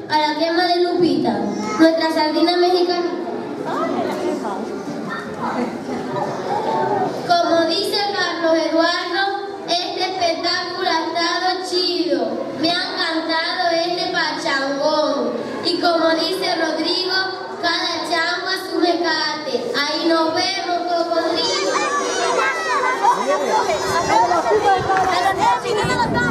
a la quema de Lupita, nuestra sardina mexicana. Como dice Carlos Eduardo, este espectáculo ha estado chido. Me ha encantado este pachangón. Y como dice Rodrigo, cada chango a su mecate. Ahí nos vemos, cocodrilo.